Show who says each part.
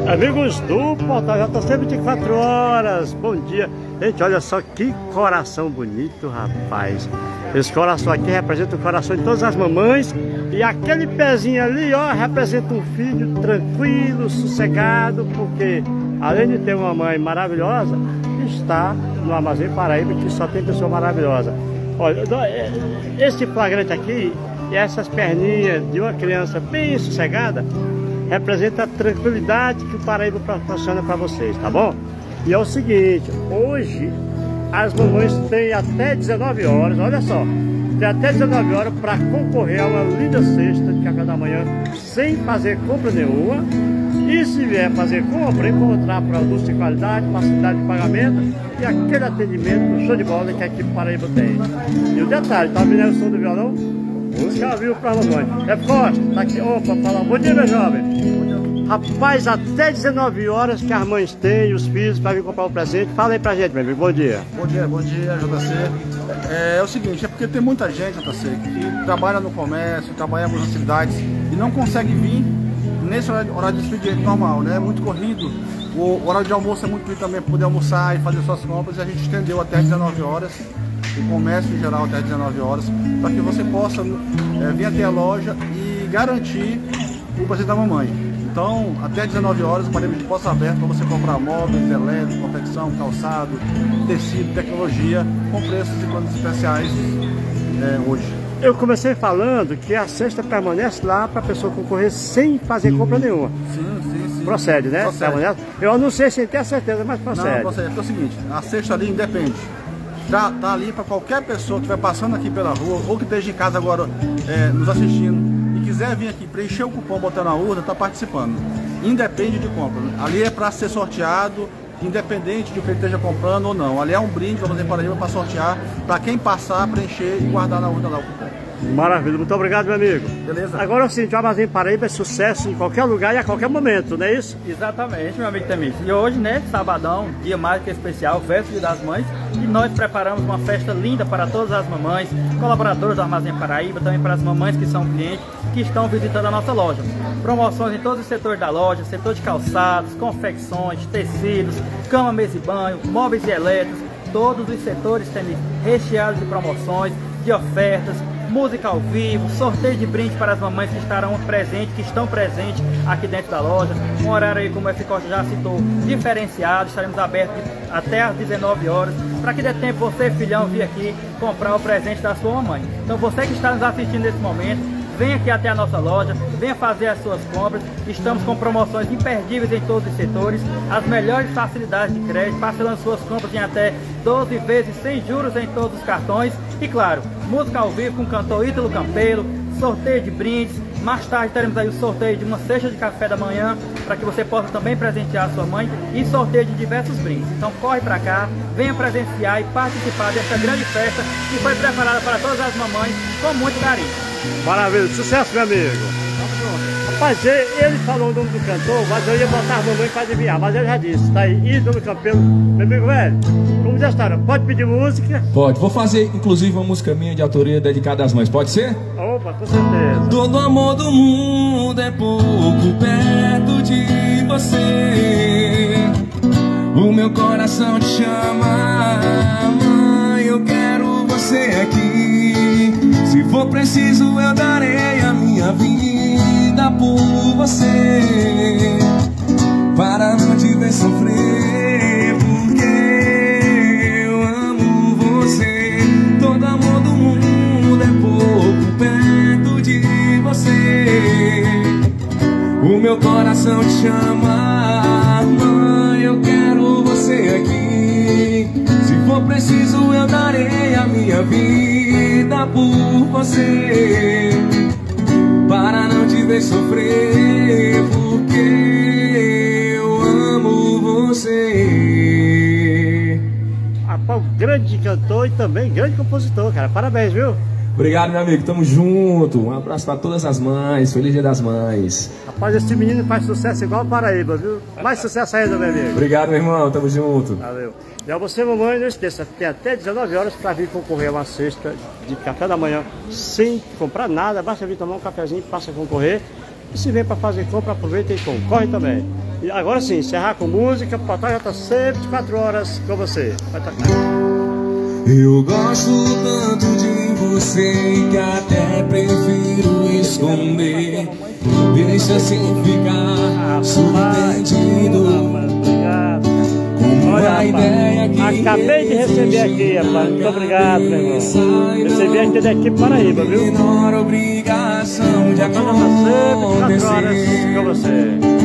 Speaker 1: Amigos do Portal J, sempre 24 horas, bom dia. Gente, olha só que coração bonito, rapaz. Esse coração aqui representa o coração de todas as mamães. E aquele pezinho ali, ó, representa um filho tranquilo, sossegado. Porque além de ter uma mãe maravilhosa, está no Armazém Paraíba, que só tem pessoa maravilhosa. Olha, esse flagrante aqui e essas perninhas de uma criança bem sossegada representa a tranquilidade que o Paraíba proporciona para vocês, tá bom? E é o seguinte, hoje as mamães têm até 19 horas, olha só, tem até 19 horas para concorrer a uma linda cesta de café da manhã sem fazer compra nenhuma. E se vier fazer compra, encontrar produtos de qualidade, facilidade de pagamento e aquele atendimento show de bola que aqui no Paraíba tem. E o detalhe, tá ouvindo o som do violão? Música ao vivo pra mamãe. É forte, tá aqui, opa, fala, bom dia meu jovem. Rapaz, até 19 horas que as mães têm, os filhos, para vir comprar um presente. Fala aí pra gente, meu amigo, bom dia.
Speaker 2: Bom dia, JC. É o seguinte, é porque tem muita gente, JC, que trabalha no comércio, trabalha em algumas atividades e não consegue vir nesse horário de expediente normal, né? É muito corrido. O horário de almoço é muito corrido também para poder almoçar e fazer suas compras, e a gente estendeu até 19 horas. O comércio em geral até 19 horas, para que você possa vir até a loja e garantir o presente da mamãe. Então, até 19 horas, o Paraíba de Portas aberto para você comprar móveis, elétricos, confecção, calçado, tecido, tecnologia, com preços e planos especiais hoje.
Speaker 1: Eu comecei falando que a cesta permanece lá para a pessoa concorrer sem fazer compra nenhuma.
Speaker 2: Sim.
Speaker 1: Procede, né?
Speaker 2: Procede.
Speaker 1: Permanece. Eu não sei sem ter certeza, mas procede.
Speaker 2: Não, procede. É o seguinte, a cesta ali independe. Tá ali para qualquer pessoa que estiver passando aqui pela rua ou que esteja em casa agora nos assistindo e quiser vir aqui preencher o cupom, botar na urna, tá participando. Independe de compra. Ali é para ser sorteado, independente de que ele esteja comprando ou não. Ali é um brinde para você para sortear, para quem passar, preencher e guardar na urna lá o cupom.
Speaker 1: Maravilha, muito obrigado, meu amigo.
Speaker 2: Beleza?
Speaker 1: Agora é o seguinte, o Armazém Paraíba é sucesso em qualquer lugar e a qualquer momento, não é isso?
Speaker 3: Exatamente, meu amigo Temis. E hoje, né, sabadão, dia mais que especial, véspera das mães, e nós preparamos uma festa linda para todas as mamães, colaboradores do Armazém Paraíba, também para as mamães que são clientes, que estão visitando a nossa loja. Promoções em todos os setores da loja, setor de calçados, confecções, tecidos, cama, mesa e banho, móveis e elétricos, todos os setores Temis recheados de promoções, de ofertas, música ao vivo, sorteio de brinde para as mamães que estarão presentes, que estão presentes aqui dentro da loja. Um horário aí, como o F. Costa já citou, diferenciado. Estaremos abertos até às 19 horas, para que dê tempo você, filhão, vir aqui comprar o presente da sua mamãe. Então você que está nos assistindo nesse momento, venha aqui até a nossa loja, venha fazer as suas compras. Estamos com promoções imperdíveis em todos os setores, as melhores facilidades de crédito, parcelando suas compras em até 12 vezes sem juros em todos os cartões. E claro, música ao vivo com o cantor Ítalo Campelo, sorteio de brindes. Mais tarde teremos aí o sorteio de uma cesta de café da manhã, para que você possa também presentear a sua mãe, e sorteio de diversos brindes. Então corre para cá, venha presenciar e participar dessa grande festa que foi preparada para todas as mamães com muito carinho.
Speaker 1: Maravilha, sucesso, meu amigo. Rapaz, ele falou o nome do cantor, mas eu ia botar a mamãe para adivinhar, mas ele já disse, tá aí, Ítalo Campelo. Meu amigo velho, como já está, pode pedir música?
Speaker 4: Pode, vou fazer inclusive uma música minha de autoria dedicada às mães, pode ser?
Speaker 1: Opa, com certeza.
Speaker 4: Todo amor do mundo é pouco perto de você. O meu coração te chama, mãe, eu quero você aqui. Se for preciso eu darei a minha vida por você, para não te ver sofrer, porque eu amo você. Todo amor do mundo é pouco perto de você. O meu coração te chama, mãe, eu quero você aqui. Se for preciso eu darei a minha vida por você, para não te ver sofrer, porque eu amo você.
Speaker 1: Rapaz, grande cantor e também grande compositor, cara. Parabéns, viu?
Speaker 4: Obrigado, meu amigo, tamo junto. Um abraço para todas as mães, feliz dia das mães.
Speaker 1: Rapaz, esse menino faz sucesso igual a Paraíba, viu? Mais sucesso ainda, meu amigo.
Speaker 4: Obrigado, meu irmão, tamo junto.
Speaker 1: Valeu. E a você, mamãe, não esqueça, tem até 19 horas para vir concorrer a uma cesta de café da manhã sem comprar nada, basta vir tomar um cafezinho e passa a concorrer. E se vem para fazer compra, aproveita e concorre também. E agora sim, encerrar com música, o Papai já tá sempre 24 horas com você. Vai tocar.
Speaker 4: Eu gosto tanto de você que até prefiro esconder. Deixa assim ficar subentendido.
Speaker 1: Olha, rapaz, acabei de receber aqui, rapaz. Muito obrigado, meu irmão. Recebi aqui da equipe Paraíba, viu?
Speaker 4: Menor obrigação de
Speaker 1: acontecer. 24 horas com você.